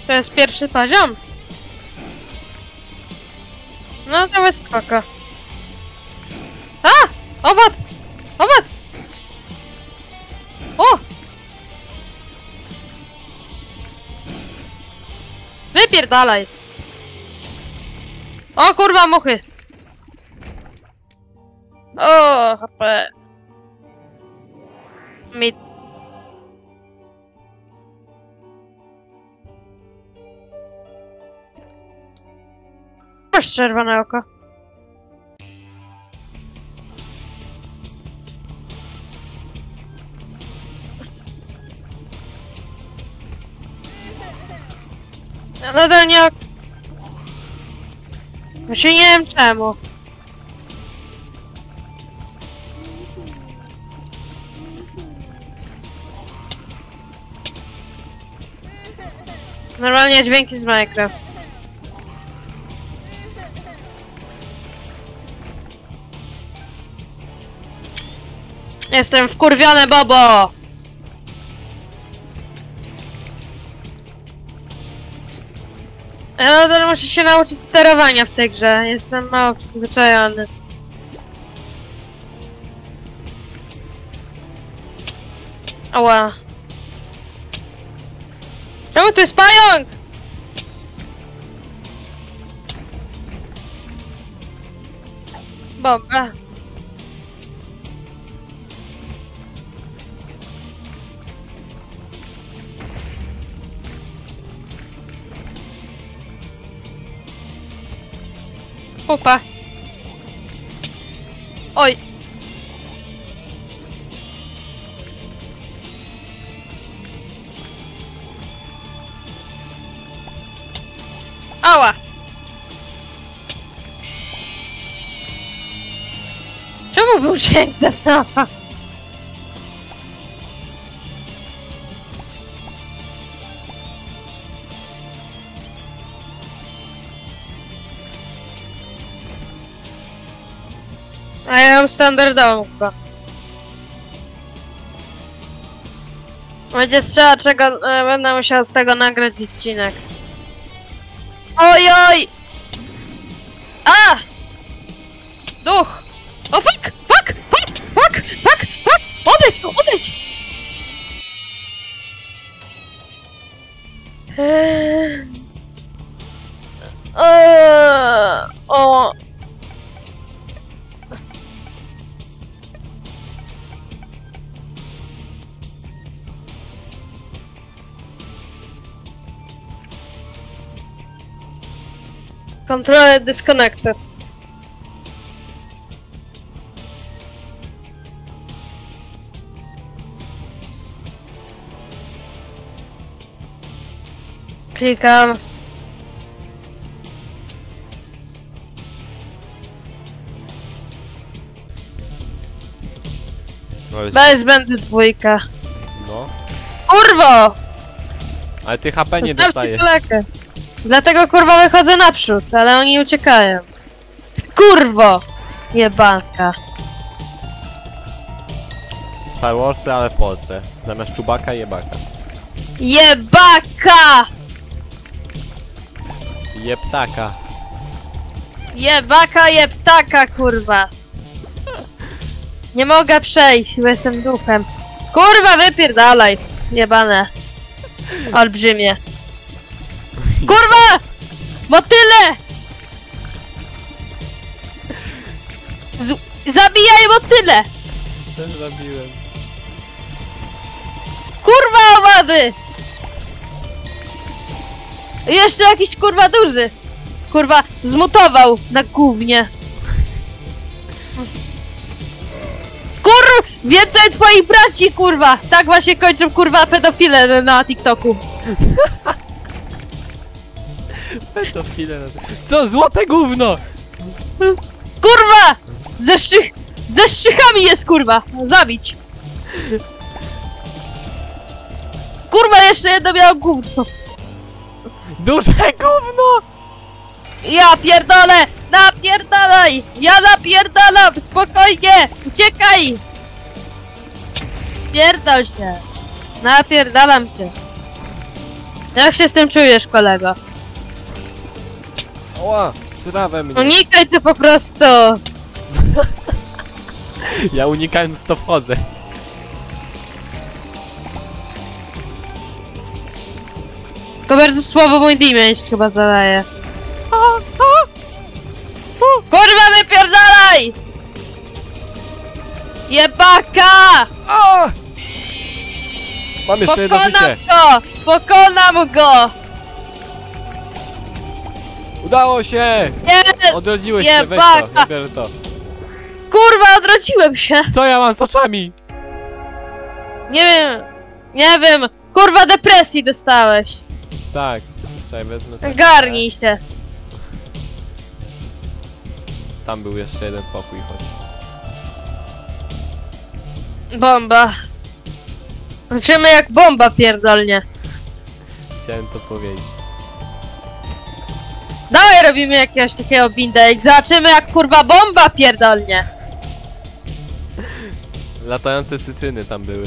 To jest pierwszy poziom? No nawet spoko. A! Owoc! Owoc! O! Wypierdalaj! O kurwa, muchy! O, HP! Mi... Masz czerwone oko. Ja nadal nie... Właśnie nie wiem czemu. Normalnie dźwięki z Minecraft. Jestem wkurwiony, Bobo! Ja nadal muszę się nauczyć sterowania w tej grze. Jestem mało przyzwyczajony. Ała. Czemu tu jest pająk? Bomba. Pupa. Oj. Ała. Czemu był dźwięk ze mną? A ja mam standardową chyba. Będzie trzeba czego... będę musiał z tego nagrać odcinek. Ojoj! A! Duch! O fuck! Fuck! Fuck! Fuck! Fuck! Fuck! Odejdź! Odejdź! O! Controller disconnected. Klikam. Bez będę dwójka. No. Kurwo! Ale ty HP nie Zostawcie dostajesz. kolekę. Dlatego kurwa wychodzę naprzód, ale oni uciekają. Kurwo! Jebanka. Star Warsy, ale w Polsce. Zamiast Czubaka, jebaka. Jebaka! Jeptaka. Jebaka, jeptaka, kurwa. Nie mogę przejść, bo jestem duchem. Kurwa, wypierdalaj. Jebane. Olbrzymie. Kurwa! Motyle! Zabijaj motyle! Też zabiłem. Kurwa, owady! Jeszcze jakiś kurwa duży. Kurwa, zmutował na gównie. Więcej twoich braci, kurwa! Tak właśnie kończą, kurwa, pedofile na TikToku. Pedofile na to. Co? Złote gówno! Kurwa! Ze szczychami jest, kurwa! Zabić! Kurwa, jeszcze jedno miało gówno! Duże gówno! Ja pierdolę! Napierdalaj! Ja napierdalam! Spokojnie! Uciekaj! Pierdol się! Napierdalam cię! Jak się z tym czujesz, kolego? Oła, srawę mnie. Unikaj to po prostu! Ja unikając to wchodzę. To bardzo słabo mój damage chyba zadaje. Kurwa, wypierdalaj! Jebaka! A! Mam jeszcze jedno Pokonam życie. go! Pokonam go! Udało się! Nie! Odrodziłeś się, weź to, Jebaka! ja biorę to. Kurwa, odrodziłem się! Co ja mam z oczami? Nie wiem, nie wiem. Kurwa, depresji dostałeś. Tak, czekaj, wezmę sobie. Garnij się. Tam był jeszcze jeden pokój, chodź. Bomba. Zobaczymy jak bomba pierdolnie. Chciałem to powiedzieć. Dawaj robimy jakiegoś takiego binda i zobaczymy jak kurwa bomba pierdolnie. Latające cytryny tam były.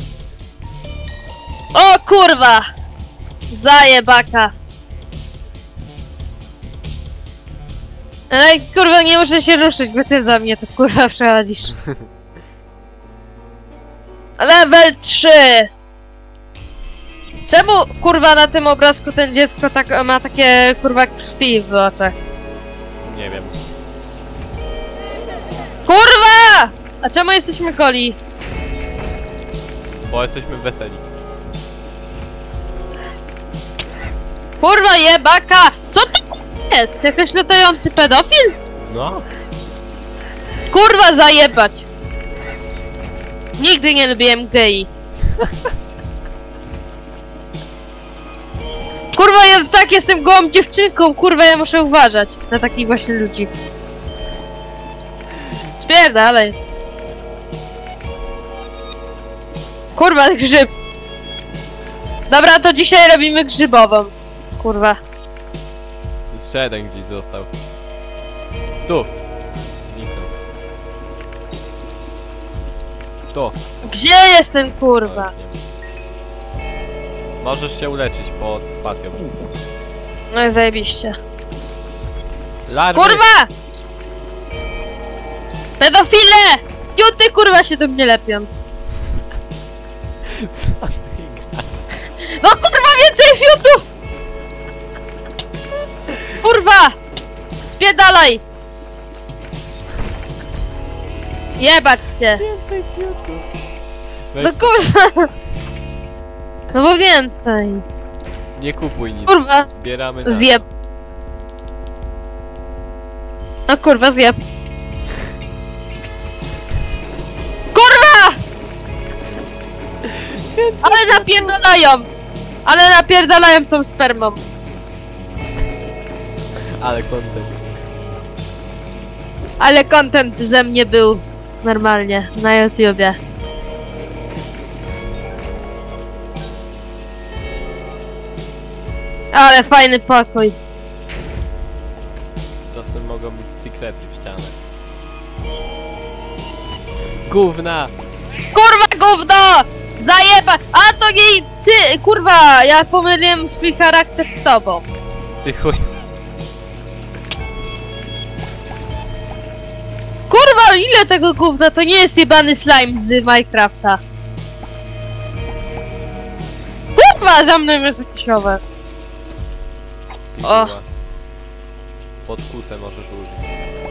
O kurwa! Zajebaka. Ale kurwa nie muszę się ruszyć, bo ty za mnie to kurwa przechodzisz. Level 3! Czemu kurwa na tym obrazku ten dziecko tak ma takie kurwa krwi w oczach? Nie wiem. Kurwa! A czemu jesteśmy goli? Bo jesteśmy weseli. Kurwa jebaka! Co to jest? Jakiś latający pedofil? No. Kurwa zajebać! Nigdy nie lubiłem gei. Kurwa ja tak jestem gołą dziewczynką, kurwa ja muszę uważać na takich właśnie ludzi. Spierdalej. Kurwa grzyb. Dobra, to dzisiaj robimy grzybową. Kurwa. Jeszcze jeden gdzieś został. Tu. Zniknął. Tu. Gdzie jest ten kurwa? O, nie wiem. Możesz się uleczyć pod spacją. No i zajebiście. Larwy! Kurwa! Pedofile! Ciuty kurwa się do mnie lepią. Co ty gadasz? No kurwa więcej fiutów! Kurwa! Spiedalaj! Jebać cię! Więcej fiutów. No Weź, kurwa! No bo więcej. nie kupuj nic. Kurwa! Zbieramy na... Zjeb. No kurwa zjeb. Kurwa! Ale napierdalają! Ale napierdalają tą spermą. Ale content. Ale content ze mnie był normalnie na YouTubie. Ale fajny pokój. Czasem mogą być sekrety w ścianach. Gówna! Kurwa gówno! Zajeba! A to jej... Ty, kurwa! Ja pomyliłem swój charakter z tobą. Ty chuj. Kurwa, ile tego gówna? To nie jest jebany slime z Minecrafta. Kurwa, za mną jest jakiś rower. Piguła. Pod kusę możesz użyć.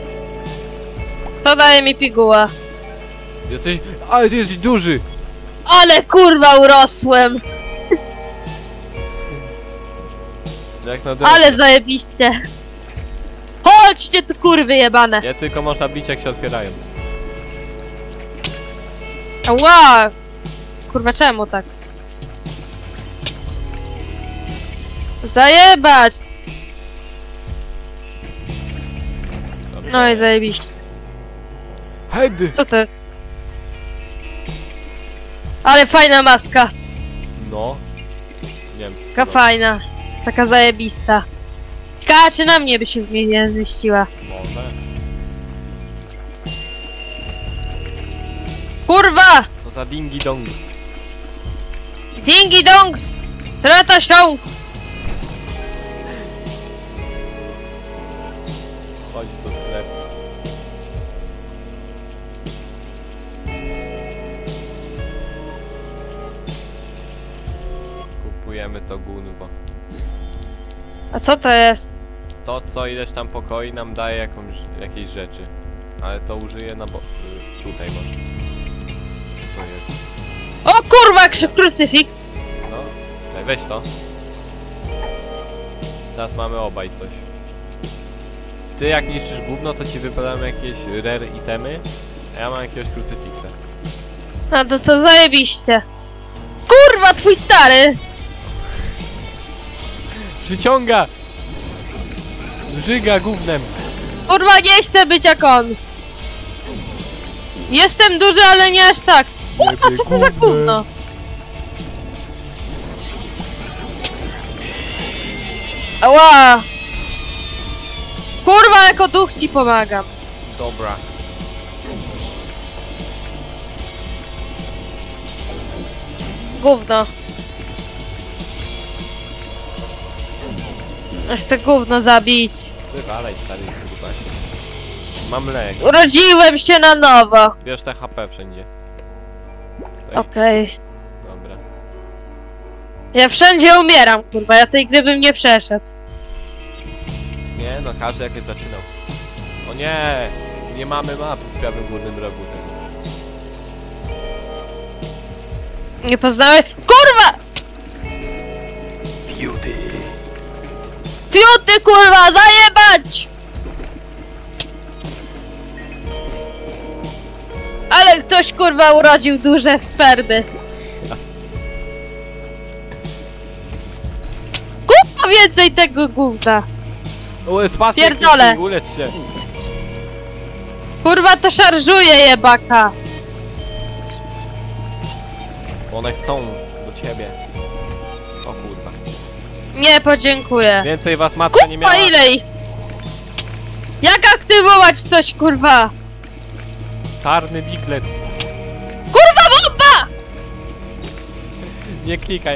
To daje mi piguła. Jesteś... Ale ty jesteś duży! Ale kurwa urosłem! Jak na drodze. Ale zajebiście! Chodźcie tu kurwy jebane! Nie tylko można bić jak się otwierają. Ła! Kurwa czemu tak? Zajebać! Dobrze. No i zajebiście. Head! Co to? Ale fajna maska! No. Nie wiem. co Taka to fajna. Taka zajebista. Ciekawe czy na mnie by się zmieściła. może. Kurwa! Co za dingi dong. Dingi dong! Trata się! użyjemy to gunwo. A co to jest? To co ileś tam pokoi nam daje jakieś rzeczy. Ale to użyję na tutaj może. Co to jest? O kurwa, krucyfiks! No, czekaj, weź to. Teraz mamy obaj coś. Ty jak niszczysz gówno, to ci wypadają jakieś rare itemy, a ja mam jakiegoś krucyfiksa. A to zajebiście. Kurwa, twój stary! Przyciąga! Żyga gównem! Kurwa, nie chcę być jak on! Jestem duży, ale nie aż tak! Kurwa, co to za gówno? Ała! Kurwa, jako duch ci pomagam. Dobra. Gówno. Aż to gówno zabić. Wywalaj stary kurwa. Mam lek. Urodziłem się na nowo. Bierz te HP wszędzie. Okej. Dobra. Ja wszędzie umieram, kurwa. Ja tej gry bym nie przeszedł. Nie no, każdy jakoś zaczynał. O nie! Nie mamy mapy w prawym górnym rogu. Nie poznałeś? Kurwa! Fiuty! Fiuty, kurwa! Zajebać! Ale ktoś, kurwa, urodził duże spermy. Kurwa, więcej tego gówna. Spasty, Pierdolę. ulecz się! Kurwa, to szarżuje, jebaka. One chcą do ciebie. O kurwa. Nie, podziękuję. Więcej was matka nie miała. Kurwa, ilej? Jak aktywować coś, kurwa? Czarny diglet. Kurwa, bomba! Nie klikaj,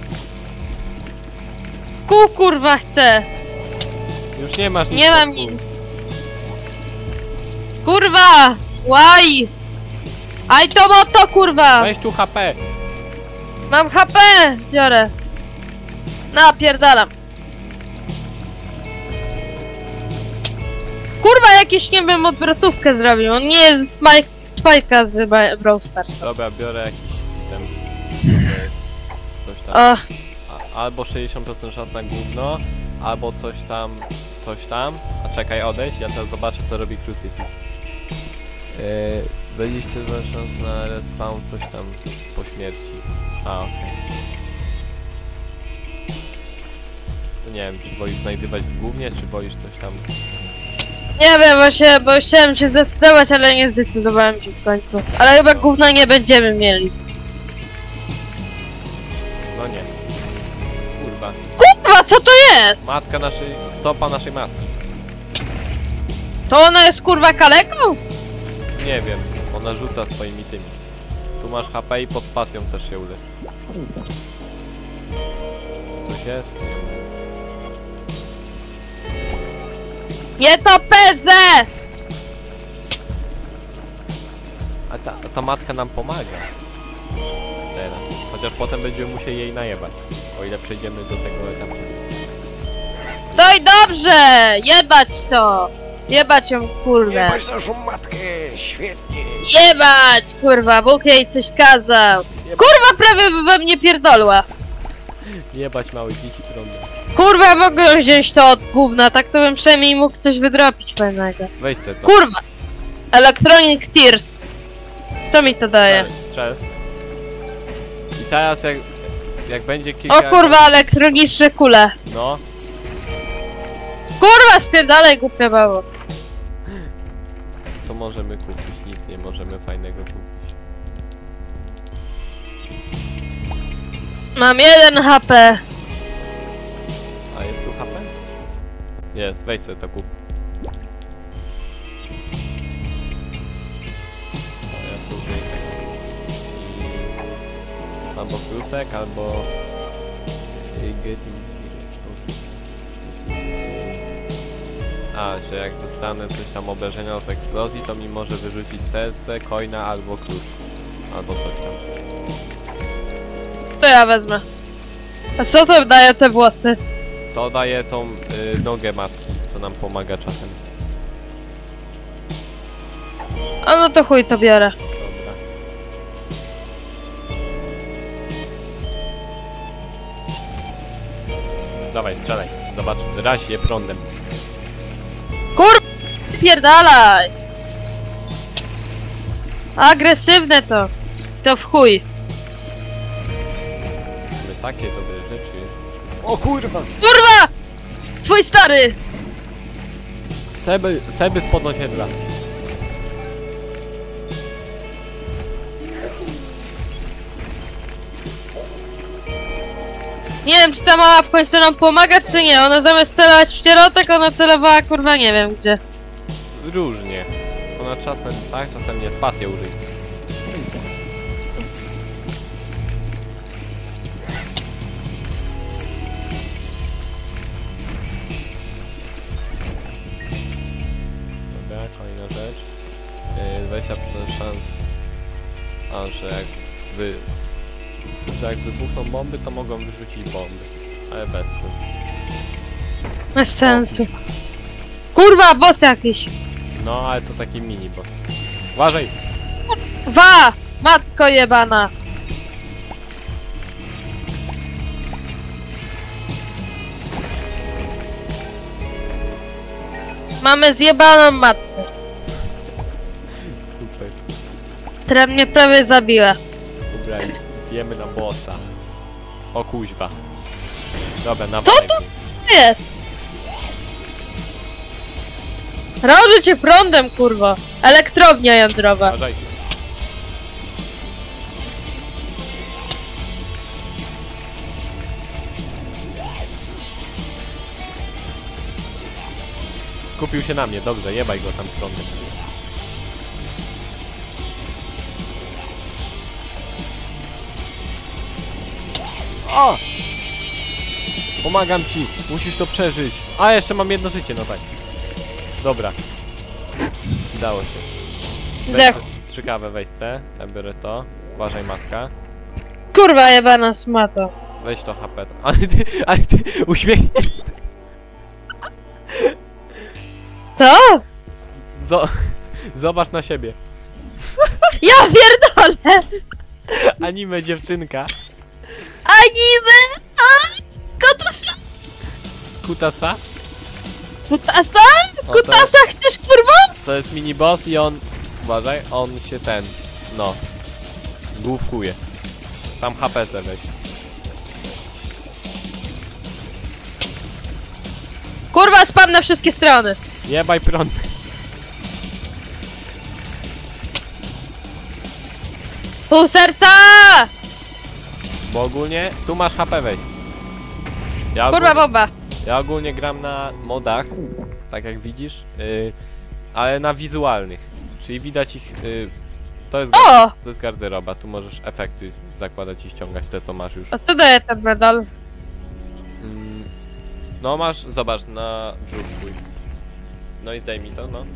Kurwa, chcę. Już nie masz nic. Nie mam nic. Kurwa! Łaj! Aj to moto, kurwa! Weź tu HP. Mam HP! Biorę. Napierdalam. Kurwa, jakieś, nie wiem, odwrotówkę zrobił. On nie jest Spike'a z Brawl Stars. Dobra, biorę jakiś ten. Co to jest? Coś tam. O, Albo 60% szans na gówno, albo coś tam. A czekaj, odejdź, ja teraz zobaczę co robi Crucifix. 22 szans na respawn, coś tam po śmierci. A, okej. To nie wiem, czy wolisz znajdywać w gównie, czy wolisz coś tam. nie wiem właśnie, bo chciałem się zdecydować, ale nie zdecydowałem się w końcu. Ale chyba gówno nie będziemy mieli. No nie. Kurwa. Kurwa, co to jest? Matka naszej. Stopa naszej matki. To ona jest, kurwa, kaleką? Nie wiem, ona rzuca swoimi tymi. Tu masz HP i pod spacją też się ulecz. Coś jest? Nie to perze! A ta matka nam pomaga. Teraz. Chociaż potem będziemy musieli jej najebać. O ile przejdziemy do tego etapu. No i dobrze! Jebać to! Jebać ją, kurwa! Jebać naszą matkę, świetnie. Jebać, kurwa! Bóg jej coś kazał! Kurwa, prawie by we mnie pierdolła! Jebać małe dzieci prądem. Kurwa, mogę wziąć to od gówna, tak to bym przynajmniej mógł coś wydropić fajnego. Weź se to. Kurwa! Electronic Tears. Co mi to daje? Strzel. I teraz jak będzie kilka... O kurwa, elektroniczne kule. No. Kurwa, spierdalaj, głupia bawo. Co możemy kupić? Nic nie możemy fajnego kupić. Mam 1 HP. A jest tu HP? Jest, weź sobie to kup. No, ja sobie użyję tego. I... Albo klusek, albo... A, że jak dostanę coś tam obrażenia od eksplozji, to mi może wyrzucić serce, coina albo klucz. Albo coś tam. To ja wezmę. A co to daje te włosy? To daje tą nogę matki, co nam pomaga czasem. A no to chuj to biorę. Dobra. Dawaj, strzelaj. Zobacz, raź je prądem. Kur... Pierdalaj! Agresywne to. To w chuj. Mamy takie dobre rzeczy. O kurwa! Kurwa! Twój stary! Seby spod osiedla. Nie wiem, czy ta mała w końcu nam pomaga, czy nie. Ona zamiast celować w środek, ona celowała kurwa nie wiem gdzie. Różnie. Ona czasem tak, czasem nie. Spację użyj. Dobra, kolejna rzecz. 20% szans, że jak wybuchną bomby, to mogą wyrzucić bomby. Ale bez sensu. Bez sensu. Kurwa, boss jakiś. No, ale to taki mini boss. Uważaj! Wa! Matko jebana. Mamy zjebaną matkę, Super. która mnie prawie zabiła. Dobra, zjemy na bossa. O kuźwa. Dobra, na Co walek. To jest! Roży cię prądem, kurwa. Elektrownia jądrowa. Uważaj. Skupił się na mnie, dobrze, jebaj go tam prądem. O! Pomagam ci, musisz to przeżyć. A, jeszcze mam jedno życie, no tak. Dobra. Udało się. Zdech. Strzykawę weź se, ja biorę to. Uważaj matka. Kurwa jebana smato. Weź to HP. Ale ty uśmiechnie. Co? Zobacz na siebie. Ja pierdolę! Anime dziewczynka. Anime! Kutasa! Kutasa. Kutasa? O, Kutasa chcesz kurwa? To jest mini boss i on... Uważaj, on się no. Główkuje. Tam HP se weź. Kurwa spam na wszystkie strony. Jebaj prąd. Pół serca! Bo ogólnie tu masz HP weź. Kurwa bomba. Ja ogólnie gram na modach, tak jak widzisz, ale na wizualnych. Czyli widać ich... O! To jest garderoba, tu możesz efekty zakładać i ściągać te co masz już. A co daje ten medal? No masz, zobacz na brzuch swój. No i zdejmij to, no.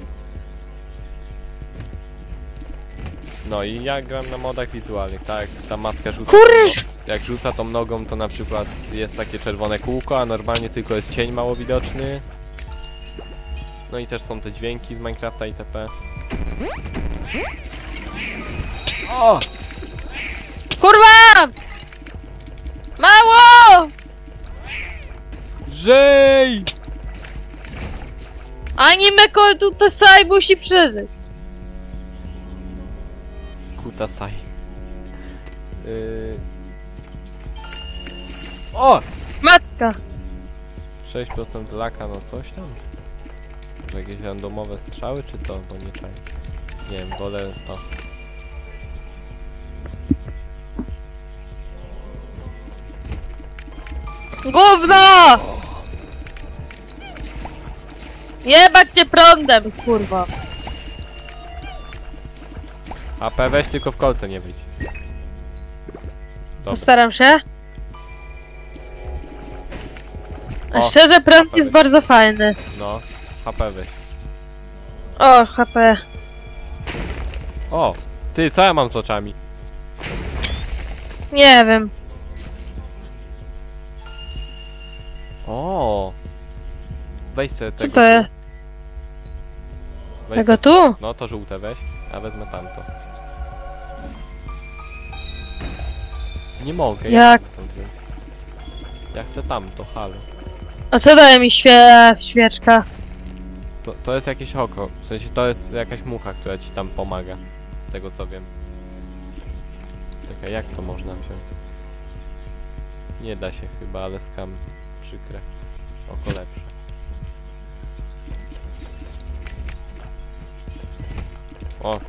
No i ja gram na modach wizualnych, tak? Ta matka rzuca. Jak rzuca tą nogą, to na przykład jest takie czerwone kółko, a normalnie tylko jest cień mało widoczny. No i też są te dźwięki z Minecrafta itp. O! Kurwa! Mało! Żyj! Anime Kutasa musi przeżyć. Kutasai. O! Matka. 6% laka, no coś tam. Jakieś randomowe strzały, czy co? Bo nie czaj. Nie wiem, wolę to. Gówno! Jebać cię prądem, kurwa. AP weź tylko w kolce nie wyjdź. Dobra. Postaram się. A O, szczerze, prąd HP jest weź. bardzo fajny. No, HP weź. O, HP. O! Ty, co ja mam z oczami? Nie wiem. O! Weź sobie Co tego. to jest? Weź Tego se... tu? No to żółte weź, a wezmę tamto. Nie mogę, Jak? chcę to wziąć? Ja chcę tamto, halo. A co daje mi świeczka? To jest jakieś oko, w sensie to jest jakaś mucha, która ci tam pomaga. Z tego co wiem. Czekaj, jak to można wziąć? Nie da się chyba, ale skam przykre. Oko lepsze. O,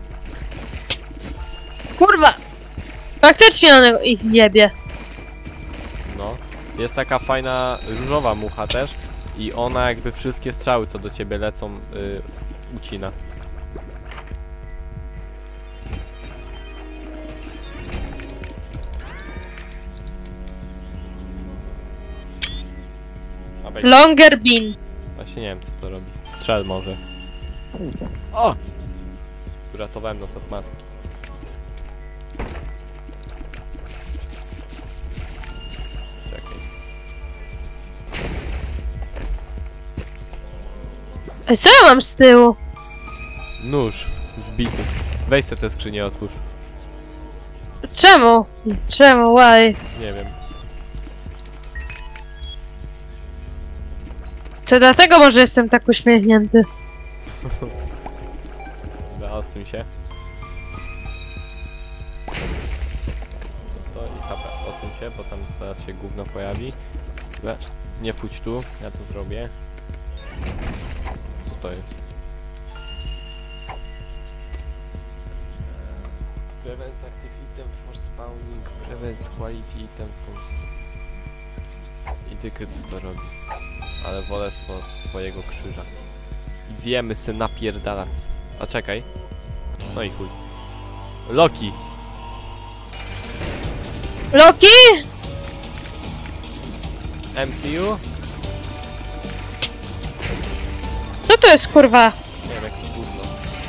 Kurwa! Faktycznie one ich jebie. no. Jest taka fajna różowa mucha też. I ona jakby wszystkie strzały co do ciebie lecą ucina. A weź, Longer bean. właśnie nie wiem co to robi. Strzel może. O! Uratowałem nas od matki. Czekaj. Ej, co ja mam z tyłu? Nóż wbity. Weź se tę skrzynię otwórz. Czemu? Czemu? Why? Nie wiem. To dlatego może jestem tak uśmiechnięty. Dobra, odsuń się. To i HP. Odsuń się, bo tam zaraz się gówno pojawi. Dobra, nie wchodź tu, ja to zrobię. Co to jest? Prevents active item for spawning, prevents quality item force. I tylko co to robi. Ale wolę swojego krzyża. Idziemy se napierdalać. A czekaj. No i chuj. Loki! Loki? MCU? Co to jest kurwa? Nie wiem, jakieś gówno.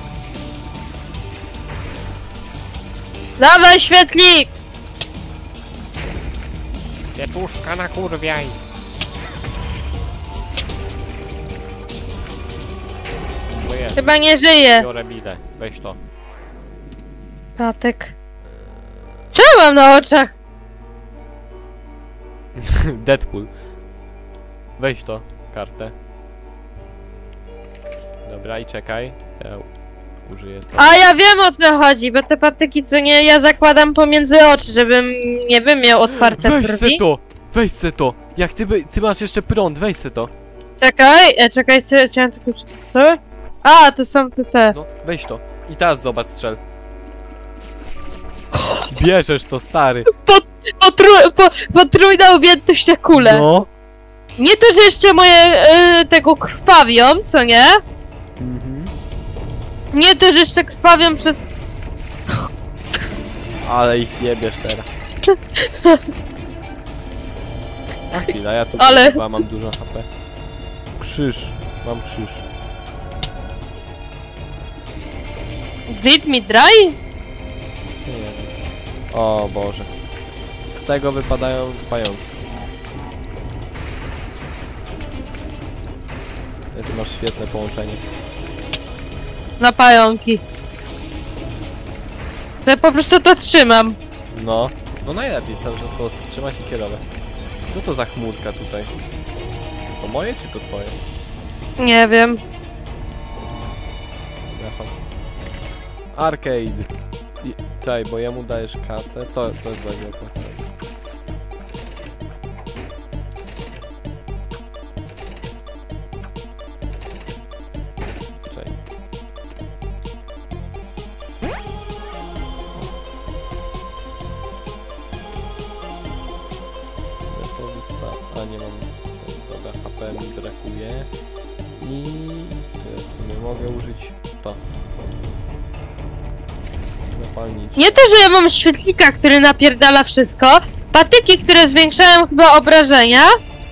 Dawaj świetlik! Kwiatuszka na kurwiaj. To jest. Chyba nie żyje. Biorę bilę. Weź to. Patek. Co ja mam na oczach? Deadpool. Weź to. Kartę. Dobra i czekaj. Ja użyję to. A ja wiem o co chodzi, bo te patyki co nie ja zakładam pomiędzy oczy, żebym nie bym miał otwarte Weź se brwi. to! Weź se to! Jak ty masz jeszcze prąd, weź se to! Czekaj, chciałem tylko przetestować. A, to są te. No, weź to. I teraz zobacz, strzel. Bierzesz to, stary. Potrójna objętość na kulę. No. Nie to, że jeszcze moje tego krwawią, co nie? Mhm. Nie to, że jeszcze krwawią przez... Ale ich jebiesz teraz. A chwila, ja tu Ale- chyba mam dużo HP. Krzyż. Mam krzyż. Bleed me dry? Nie wiem. O Boże. Z tego wypadają pająki. Ty masz świetne połączenie. Na pająki. To ja po prostu to trzymam. No. No najlepiej cały czas po prostu trzymać i kierować. Co to za chmurka tutaj? To moje czy to twoje? Nie wiem. Dobra, chodź. Arcade. Czekaj, bo jemu dajesz kasę. To jest bardzo opłacalne. Czekaj. A nie mam. Dobra, HP mi brakuje. I to ja w sumie mogę użyć to. Zapalniczkę. Nie to, że ja mam świetlika, który napierdala wszystko. Patyki, które zwiększają chyba obrażenia.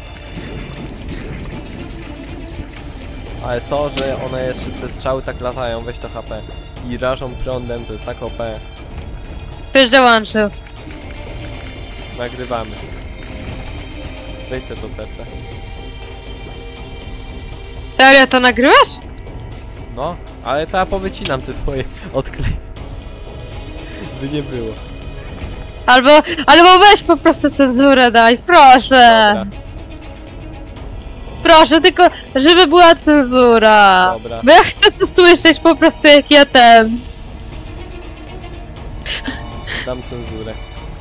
Ale to, że one jeszcze te strzały tak latają, weź to HP. I rażą prądem, to jest tak OP. Ktoś dołączył. Nagrywamy. Weź se to serce. Serio to nagrywasz? No, ale to ja powycinam te twoje odklej. By nie było. Albo weź po prostu cenzurę daj, proszę. Dobra, Proszę, tylko żeby była cenzura. dobra. Bo ja chcę to słyszeć po prostu jak ja ten. Dam cenzurę.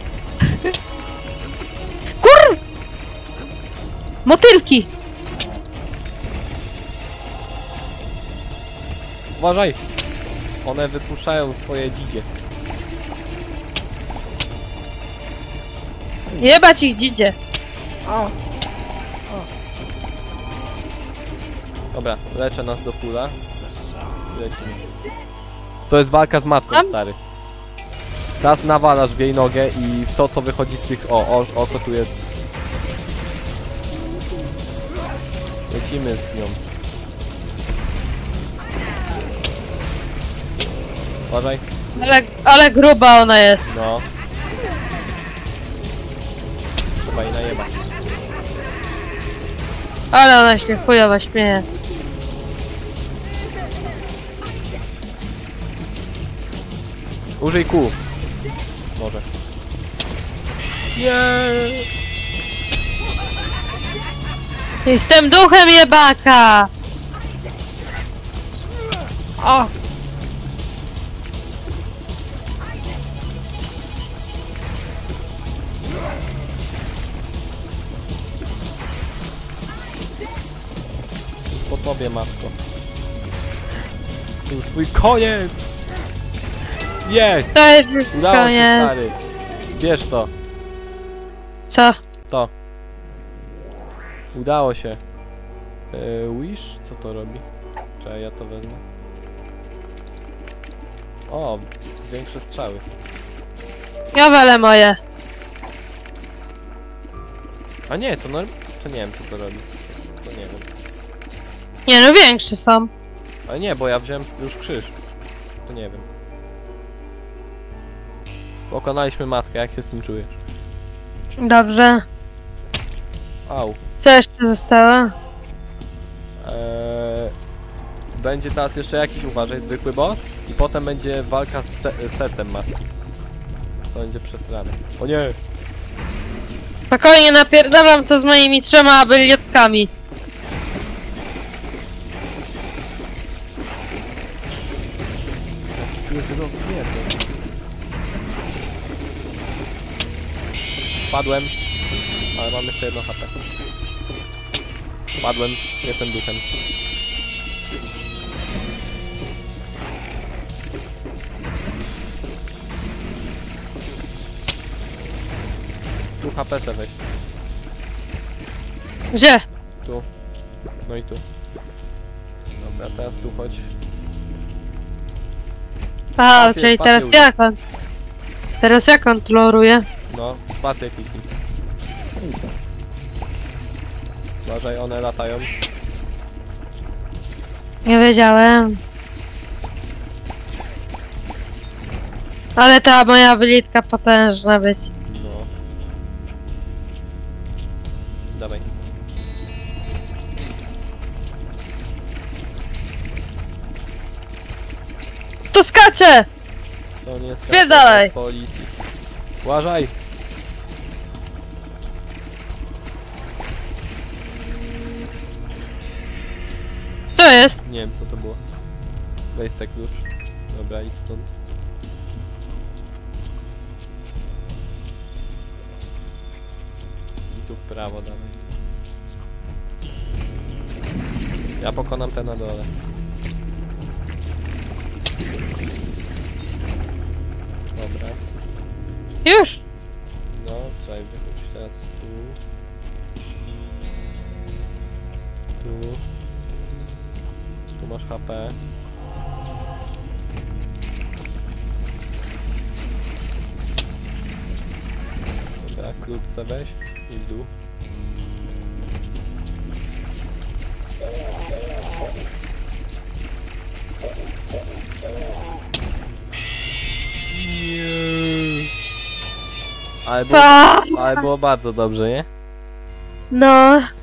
Motylki! Uważaj! One wypuszczają swoje dzidzie. Jebać ich dzidzie. Dobra, leczę nas do fulla. Lecimy. To jest walka z matką, Tam? stary. Teraz nawalasz w jej nogę i w to, co wychodzi z tych... O co tu jest. Lecimy z nią. Uważaj. Ale gruba ona jest. No. Trzeba jej najebać. Ale ona się chujowo śmieje. Użyj kół. Może. Nie. Jestem duchem jebaka! O! Po tobie, matko. To już twój koniec! Jest! To jest już Udało się, koniec. stary. Bierz to. Co? To. Udało się. Wish? Co to robi? Czekaj, ja to wezmę. O, większe strzały. Ja walę moje. A nie, to to nie wiem, co to robi. To nie wiem. Nie no, większe są. Ale nie, bo ja wziąłem już krzyż. To nie wiem. Pokonaliśmy matkę, jak się z tym czujesz? Dobrze. Au. Co jeszcze zostało? Będzie teraz jeszcze jakiś, uważaj, zwykły boss. I potem będzie walka z setem matki. To będzie przesrane. O nie! Spokojnie napierdalam to z moimi 3 abilietkami. Padłem. Ale mam jeszcze 1 HP. Padłem. Jestem duchem. Tu HP se weź. Gdzie? Tu. No i tu. Dobra, teraz tu chodź. A, Spację, czyli spację teraz użyj. ja Teraz ja kontroluję. No, spację kliknij. Uważaj, one latają. Nie wiedziałem. Ale ta moja abilietka potężna być. No. Dawaj. Tu skacze! To nie jest Spierdalaj. policji. Uważaj! Co jest? Nie wiem, co to było. Weź se klucz. Dobra, idź stąd. I tu w prawo dalej. Ja pokonam te na dole. Dobra. Już! No, trzeba wychodzić teraz tu. Tu. Tu masz HP. Dobra, klucz se weź i w dół. Ale było bardzo dobrze, nie? No,